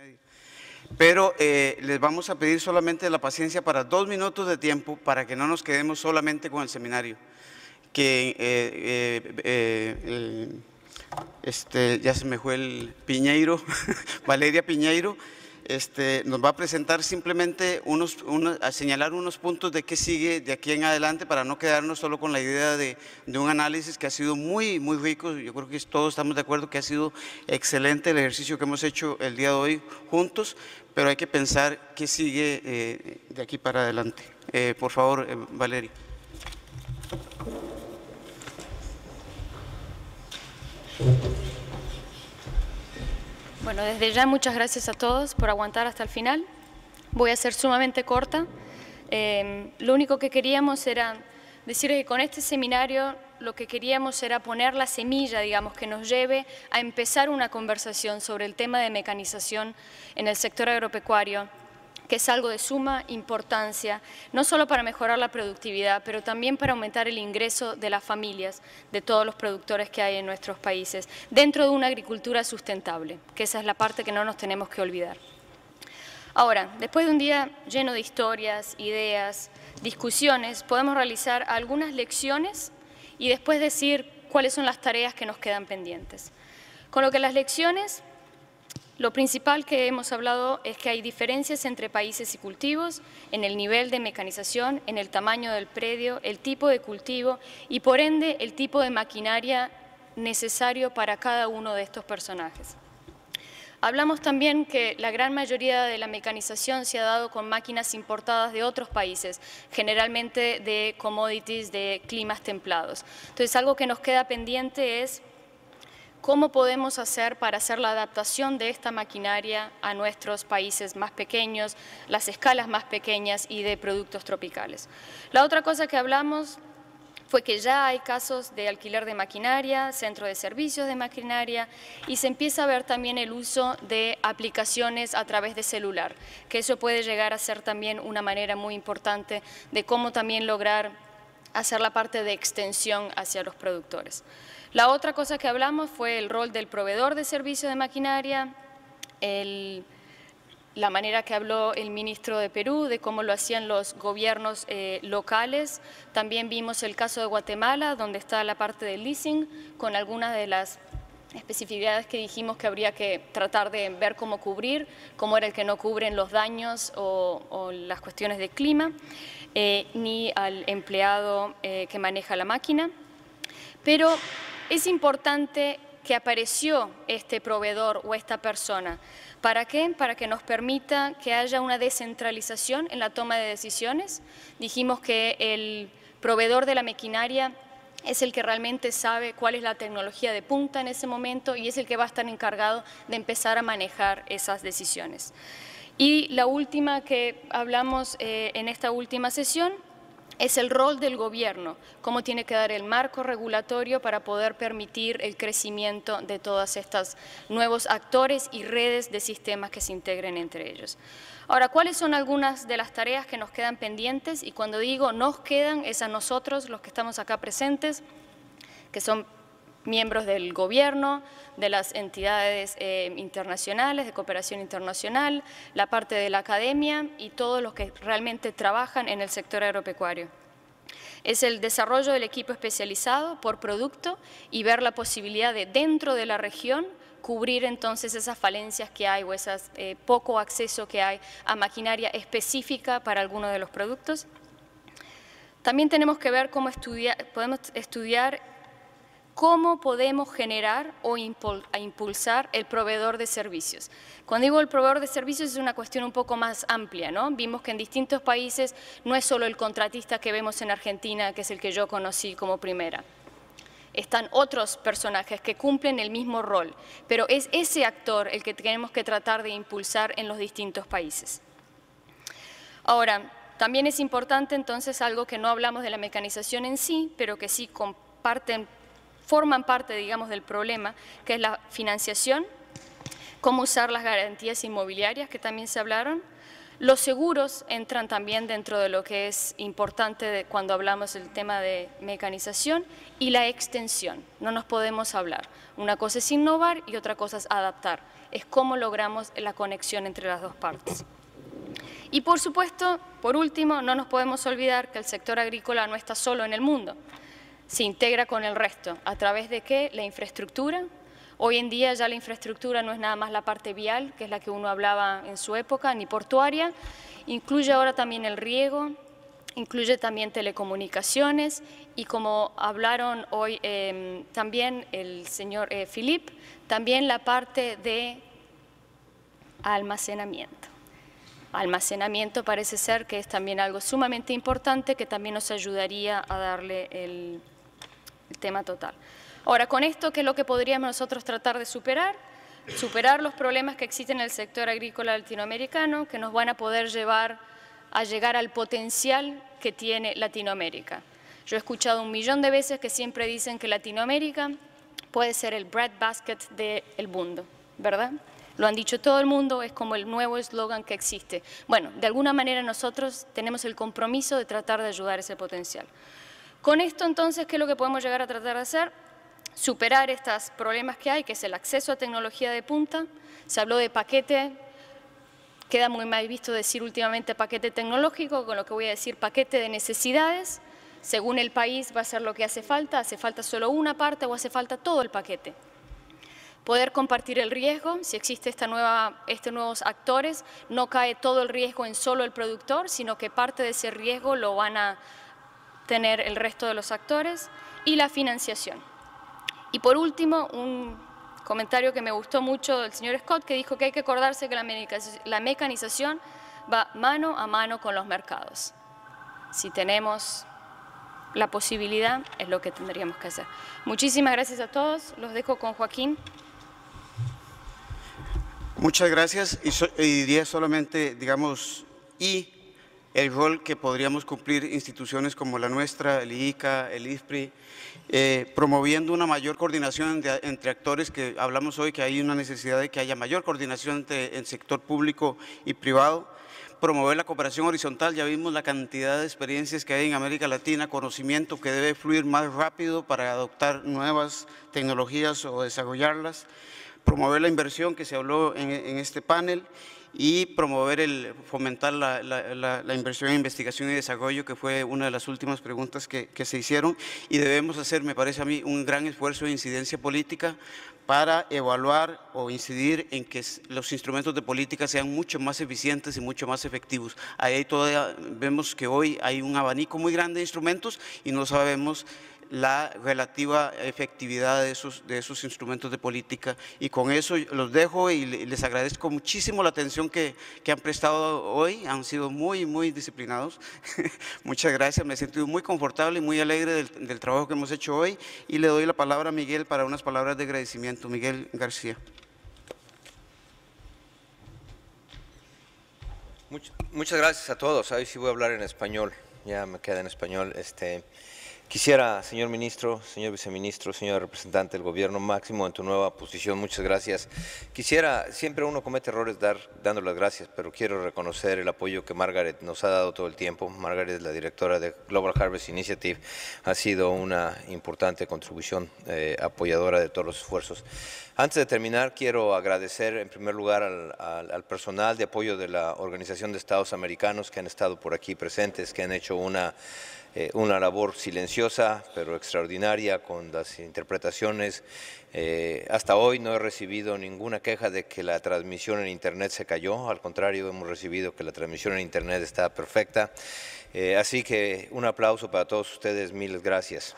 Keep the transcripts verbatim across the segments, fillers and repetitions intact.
Pero eh, les vamos a pedir solamente la paciencia para dos minutos de tiempo para que no nos quedemos solamente con el seminario. Que eh, eh, eh, el, este, ya se me fue el Piñeiro, Valeria Piñeiro, este, nos va a presentar simplemente unos, unos, a señalar unos puntos de qué sigue de aquí en adelante para no quedarnos solo con la idea de, de un análisis que ha sido muy, muy rico. Yo creo que todos estamos de acuerdo que ha sido excelente el ejercicio que hemos hecho el día de hoy juntos, pero hay que pensar qué sigue eh, de aquí para adelante. Eh, por favor, eh, Valeria. Bueno, desde ya muchas gracias a todos por aguantar hasta el final. Voy a ser sumamente corta. Eh, lo único que queríamos era decir que con este seminario lo que queríamos era poner la semilla, digamos, que nos lleve a empezar una conversación sobre el tema de mecanización en el sector agropecuario, que es algo de suma importancia, no solo para mejorar la productividad, pero también para aumentar el ingreso de las familias, de todos los productores que hay en nuestros países, dentro de una agricultura sustentable, que esa es la parte que no nos tenemos que olvidar. Ahora, después de un día lleno de historias, ideas, discusiones, podemos realizar algunas lecciones y después decir cuáles son las tareas que nos quedan pendientes. Con lo que las lecciones, lo principal que hemos hablado es que hay diferencias entre países y cultivos en el nivel de mecanización, en el tamaño del predio, el tipo de cultivo y por ende el tipo de maquinaria necesario para cada uno de estos personajes. Hablamos también que la gran mayoría de la mecanización se ha dado con máquinas importadas de otros países, generalmente de commodities de climas templados. Entonces, algo que nos queda pendiente es cómo podemos hacer para hacer la adaptación de esta maquinaria a nuestros países más pequeños, las escalas más pequeñas y de productos tropicales. La otra cosa que hablamos fue que ya hay casos de alquiler de maquinaria, centro de servicios de maquinaria y se empieza a ver también el uso de aplicaciones a través de celular, que eso puede llegar a ser también una manera muy importante de cómo también lograr hacer la parte de extensión hacia los productores. La otra cosa que hablamos fue el rol del proveedor de servicios de maquinaria, el, la manera que habló el ministro de Perú, de cómo lo hacían los gobiernos eh, locales. También vimos el caso de Guatemala, donde está la parte del leasing, con algunas de las especificidades que dijimos que habría que tratar de ver cómo cubrir, cómo era el que no cubren los daños o, o las cuestiones de clima, eh, ni al empleado eh, que maneja la máquina. Pero es importante que apareció este proveedor o esta persona. ¿Para qué? Para que nos permita que haya una descentralización en la toma de decisiones. Dijimos que el proveedor de la maquinaria es el que realmente sabe cuál es la tecnología de punta en ese momento y es el que va a estar encargado de empezar a manejar esas decisiones. Y la última que hablamos eh, en esta última sesión es el rol del gobierno, cómo tiene que dar el marco regulatorio para poder permitir el crecimiento de todos estos nuevos actores y redes de sistemas que se integren entre ellos. Ahora, ¿cuáles son algunas de las tareas que nos quedan pendientes? Y cuando digo nos quedan, es a nosotros, los que estamos acá presentes, que son miembros del gobierno, de las entidades eh, internacionales, de cooperación internacional, la parte de la academia y todos los que realmente trabajan en el sector agropecuario. Es el desarrollo del equipo especializado por producto y ver la posibilidad de, dentro de la región, cubrir entonces esas falencias que hay o ese eh, poco acceso que hay a maquinaria específica para algunos de los productos. También tenemos que ver cómo estudiar, podemos estudiar cómo podemos generar o impulsar el proveedor de servicios. Cuando digo el proveedor de servicios es una cuestión un poco más amplia, ¿no? Vimos que en distintos países no es solo el contratista que vemos en Argentina, que es el que yo conocí como primera. Están otros personajes que cumplen el mismo rol, pero es ese actor el que tenemos que tratar de impulsar en los distintos países. Ahora, también es importante entonces algo que no hablamos de la mecanización en sí, pero que sí comparten forman parte, digamos, del problema, que es la financiación, cómo usar las garantías inmobiliarias, que también se hablaron, Los seguros entran también dentro de lo que es importante de cuando hablamos del tema de mecanización, y la extensión. No nos podemos hablar. Una cosa es innovar y otra cosa es adaptar. Es cómo logramos la conexión entre las dos partes. Y por supuesto, por último, no nos podemos olvidar que el sector agrícola no está solo en el mundo. Se integra con el resto. ¿A través de qué? La infraestructura. Hoy en día ya la infraestructura no es nada más la parte vial, que es la que uno hablaba en su época, ni portuaria. Incluye ahora también el riego, incluye también telecomunicaciones y, como hablaron hoy eh, también el señor eh, Philip, también la parte de almacenamiento. Almacenamiento parece ser que es también algo sumamente importante que también nos ayudaría a darle el, el tema total. Ahora, con esto, ¿qué es lo que podríamos nosotros tratar de superar? Superar los problemas que existen en el sector agrícola latinoamericano, que nos van a poder llevar a llegar al potencial que tiene Latinoamérica. Yo he escuchado un millón de veces que siempre dicen que Latinoamérica puede ser el breadbasket del mundo, ¿verdad? Lo han dicho todo el mundo, es como el nuevo eslogan que existe. Bueno, de alguna manera nosotros tenemos el compromiso de tratar de ayudar ese potencial. Con esto, entonces, ¿qué es lo que podemos llegar a tratar de hacer? Superar estos problemas que hay, que es el acceso a tecnología de punta. Se habló de paquete, queda muy mal visto decir últimamente paquete tecnológico, con lo que voy a decir paquete de necesidades. Según el país va a ser lo que hace falta, hace falta solo una parte o hace falta todo el paquete. Poder compartir el riesgo, si existe esta nueva, estos nuevos actores, no cae todo el riesgo en solo el productor, sino que parte de ese riesgo lo van a tener el resto de los actores, y la financiación. Y por último, un comentario que me gustó mucho del señor Scott, que dijo que hay que acordarse que la mecanización va mano a mano con los mercados. Si tenemos la posibilidad, es lo que tendríamos que hacer. Muchísimas gracias a todos. Los dejo con Joaquín. Muchas gracias. Y, so, y diría solamente, digamos, y el rol que podríamos cumplir instituciones como la nuestra, el I C A, el I F P R I, eh, promoviendo una mayor coordinación de, entre actores, que hablamos hoy que hay una necesidad de que haya mayor coordinación entre el sector público y privado, promover la cooperación horizontal. Ya vimos la cantidad de experiencias que hay en América Latina, conocimiento que debe fluir más rápido para adoptar nuevas tecnologías o desarrollarlas, promover la inversión que se habló en, en este panel, y promover el, fomentar la, la, la, la inversión en investigación y desarrollo, que fue una de las últimas preguntas que, que se hicieron. Y debemos hacer, me parece a mí, un gran esfuerzo de incidencia política para evaluar o incidir en que los instrumentos de política sean mucho más eficientes y mucho más efectivos. Ahí todavía vemos que hoy hay un abanico muy grande de instrumentos y no sabemos la relativa efectividad de esos, de esos instrumentos de política. Y con eso los dejo y les agradezco muchísimo la atención que, que han prestado hoy. Han sido muy, muy disciplinados. Muchas gracias, me he sentido muy confortable y muy alegre del, del trabajo que hemos hecho hoy. Y le doy la palabra a Miguel para unas palabras de agradecimiento. Miguel García. Much, muchas gracias a todos. Hoy sí voy a hablar en español, ya me queda en español. Este, Quisiera, señor ministro, señor viceministro, señor representante del gobierno, Máximo, en tu nueva posición, muchas gracias. Quisiera, siempre uno comete errores dar, dando las gracias, pero quiero reconocer el apoyo que Margaret nos ha dado todo el tiempo. Margaret, la directora de Global Harvest Initiative, ha sido una importante contribución eh, apoyadora de todos los esfuerzos. Antes de terminar, quiero agradecer en primer lugar al, al, al personal de apoyo de la Organización de Estados Americanos que han estado por aquí presentes, que han hecho una Eh, una labor silenciosa pero extraordinaria con las interpretaciones. Eh, hasta hoy no he recibido ninguna queja de que la transmisión en internet se cayó, al contrario, hemos recibido que la transmisión en internet está perfecta. Eh, así que un aplauso para todos ustedes, mil gracias.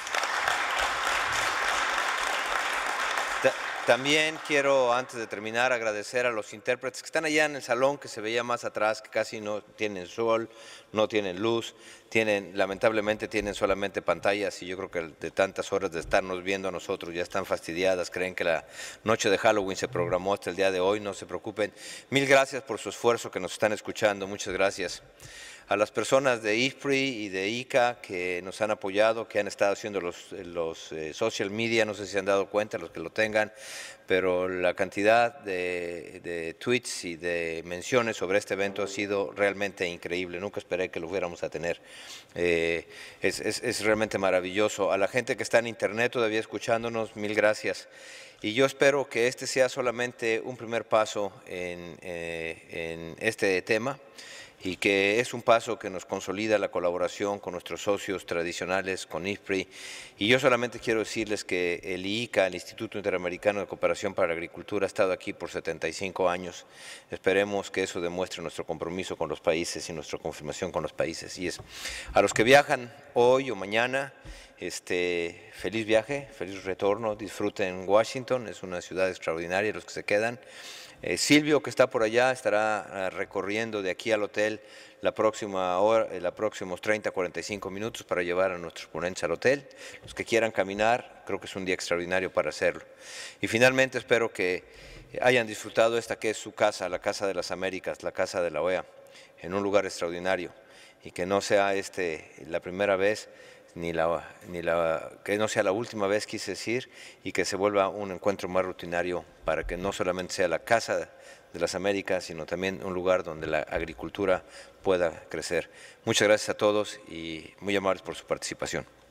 También quiero, antes de terminar, agradecer a los intérpretes que están allá en el salón, que se veía más atrás, que casi no tienen sol, no tienen luz, tienen, lamentablemente tienen solamente pantallas, y yo creo que de tantas horas de estarnos viendo a nosotros ya están fastidiadas, creen que la noche de Halloween se programó hasta el día de hoy, no se preocupen. Mil gracias por su esfuerzo, que nos están escuchando, muchas gracias. A las personas de I F P R I y de I C A que nos han apoyado, que han estado haciendo los, los eh, social media, no sé si se han dado cuenta, los que lo tengan, pero la cantidad de, de tweets y de menciones sobre este evento ha sido realmente increíble. Nunca esperé que lo fuéramos a tener. Eh, es, es, es realmente maravilloso. A la gente que está en internet todavía escuchándonos, mil gracias. Y yo espero que este sea solamente un primer paso en, eh, en este tema, y que es un paso que nos consolida la colaboración con nuestros socios tradicionales, con I F P R I. Y yo solamente quiero decirles que el I I C A, el Instituto Interamericano de Cooperación para la Agricultura, ha estado aquí por setenta y cinco años. Esperemos que eso demuestre nuestro compromiso con los países y nuestra confirmación con los países. Y es a los que viajan hoy o mañana, este, feliz viaje, feliz retorno, disfruten Washington, es una ciudad extraordinaria, los que se quedan. Eh, Silvio, que está por allá, estará uh, recorriendo de aquí al hotel la próxima hora, eh, los próximos treinta a cuarenta y cinco minutos para llevar a nuestros ponentes al hotel. Los que quieran caminar, creo que es un día extraordinario para hacerlo. Y finalmente espero que hayan disfrutado esta que es su casa, la Casa de las Américas, la Casa de la O E A, en un lugar extraordinario, y que no sea este la primera vez, Ni la, ni la, que no sea la última vez, quise decir, y que se vuelva un encuentro más rutinario para que no solamente sea la Casa de las Américas, sino también un lugar donde la agricultura pueda crecer. Muchas gracias a todos y muy amables por su participación.